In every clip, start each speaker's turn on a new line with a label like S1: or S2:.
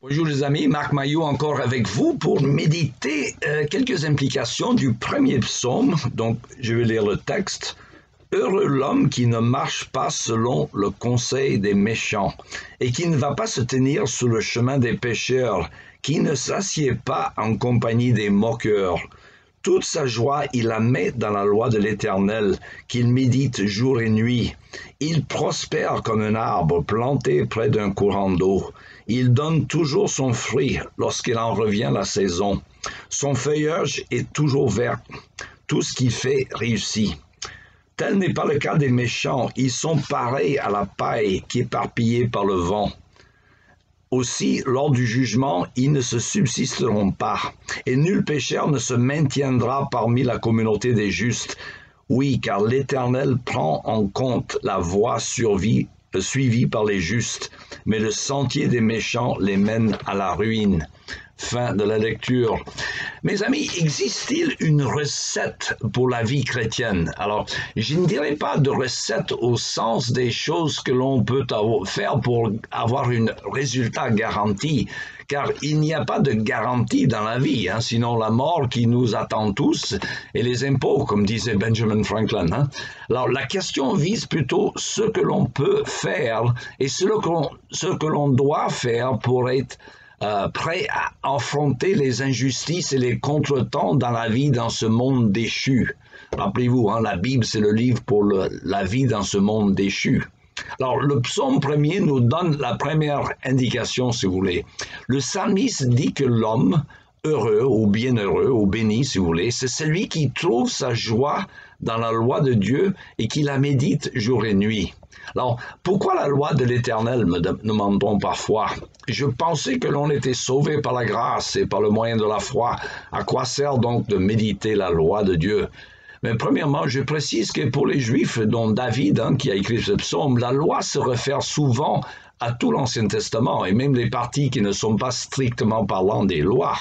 S1: Bonjour les amis, Marc Maillot encore avec vous pour méditer quelques implications du premier psaume. Donc je vais lire le texte. Heureux l'homme qui ne marche pas selon le conseil des méchants et qui ne va pas se tenir sur le chemin des pécheurs, qui ne s'assied pas en compagnie des moqueurs. Toute sa joie, il la met dans la loi de l'Éternel, qu'il médite jour et nuit. Il prospère comme un arbre planté près d'un courant d'eau. Il donne toujours son fruit lorsqu'il en revient la saison. Son feuillage est toujours vert. Tout ce qu'il fait réussit. Tel n'est pas le cas des méchants. Ils sont pareils à la paille qui est éparpillée par le vent. Aussi, lors du jugement, ils ne se subsisteront pas, et nul pécheur ne se maintiendra parmi la communauté des justes. Oui, car l'Éternel prend en compte la voie suivie par les justes, mais le sentier des méchants les mène à la ruine. Fin de la lecture. Mes amis, existe-t-il une recette pour la vie chrétienne? Alors, je ne dirais pas de recette au sens des choses que l'on peut faire pour avoir un résultat garanti, car il n'y a pas de garantie dans la vie, sinon la mort qui nous attend tous et les impôts, comme disait Benjamin Franklin. Alors, la question vise plutôt ce que l'on peut faire et ce que l'on doit faire pour être prêt à affronter les injustices et les contretemps dans la vie dans ce monde déchu. Rappelez-vous, la Bible, c'est le livre pour la vie dans ce monde déchu. Alors, le psaume premier nous donne la première indication, si vous voulez. Le psalmiste dit que l'homme heureux ou bienheureux ou béni, si vous voulez, c'est celui qui trouve sa joie dans la loi de Dieu et qui la médite jour et nuit. Alors, pourquoi la loi de l'Éternel, me demandons parfois? Je pensais que l'on était sauvé par la grâce et par le moyen de la foi. À quoi sert donc de méditer la loi de Dieu? Mais premièrement, je précise que pour les Juifs, dont David, qui a écrit ce psaume, la loi se réfère souvent à tout l'Ancien Testament, et même les parties qui ne sont pas strictement parlant des lois.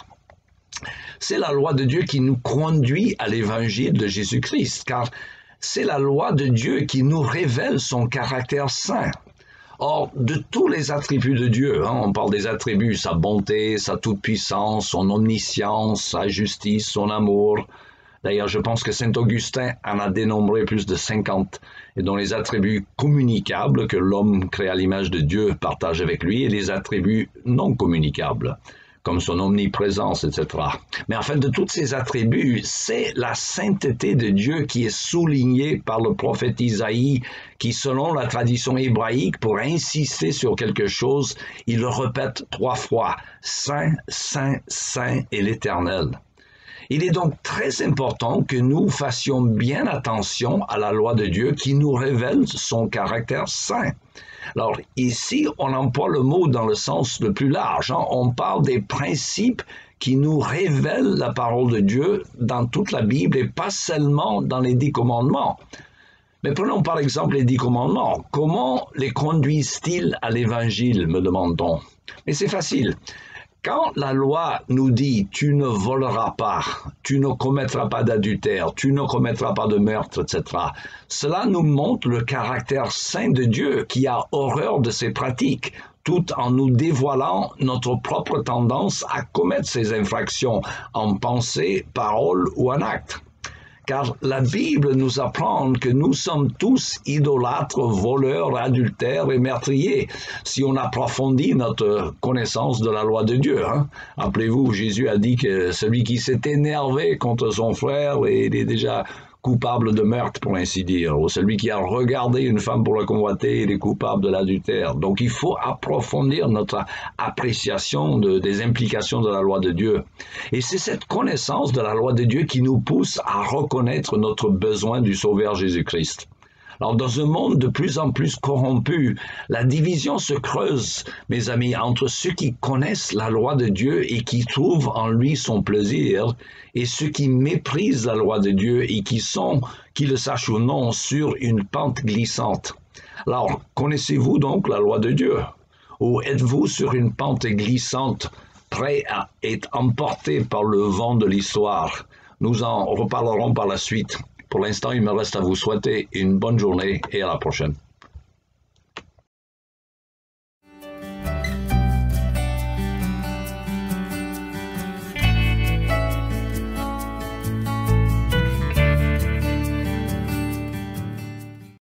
S1: C'est la loi de Dieu qui nous conduit à l'évangile de Jésus-Christ, car c'est la loi de Dieu qui nous révèle son caractère saint. Or, de tous les attributs de Dieu, on parle des attributs, sa bonté, sa toute-puissance, son omniscience, sa justice, son amour. D'ailleurs, je pense que saint Augustin en a dénombré plus de 50, et dont les attributs communicables que l'homme créé à l'image de Dieu partage avec lui, et les attributs non communicables, comme son omniprésence, etc. Mais en fait, de tous ces attributs, c'est la sainteté de Dieu qui est soulignée par le prophète Isaïe, qui, selon la tradition hébraïque, pour insister sur quelque chose, il le répète 3 fois, « Saint, Saint, Saint est l'Éternel ». Il est donc très important que nous fassions bien attention à la loi de Dieu qui nous révèle son caractère saint. Alors ici, on emploie le mot dans le sens le plus large. On parle des principes qui nous révèlent la parole de Dieu dans toute la Bible et pas seulement dans les 10 commandements. Mais prenons par exemple les 10 commandements. Comment les conduisent-ils à l'évangile, me demande-t-on? Mais c'est facile. Quand la loi nous dit « tu ne voleras pas, tu ne commettras pas d'adultère, tu ne commettras pas de meurtre, etc. », cela nous montre le caractère saint de Dieu qui a horreur de ces pratiques, tout en nous dévoilant notre propre tendance à commettre ces infractions en pensée, parole ou en acte. Car la Bible nous apprend que nous sommes tous idolâtres, voleurs, adultères et meurtriers, si on approfondit notre connaissance de la loi de Dieu. Rappelez-vous, Jésus a dit que celui qui s'est énervé contre son frère, il est déjà coupable de meurtre, pour ainsi dire, ou celui qui a regardé une femme pour la convoiter, il est coupable de l'adultère. Donc il faut approfondir notre appréciation des implications de la loi de Dieu. Et c'est cette connaissance de la loi de Dieu qui nous pousse à reconnaître notre besoin du Sauveur Jésus-Christ. Alors, dans un monde de plus en plus corrompu, la division se creuse, mes amis, entre ceux qui connaissent la loi de Dieu et qui trouvent en lui son plaisir, et ceux qui méprisent la loi de Dieu et qui sont, qu'ils le sachent ou non, sur une pente glissante. Alors, connaissez-vous donc la loi de Dieu? Ou êtes-vous sur une pente glissante, prêt à être emporté par le vent de l'histoire? Nous en reparlerons par la suite. Pour l'instant, il me reste à vous souhaiter une bonne journée et à la prochaine.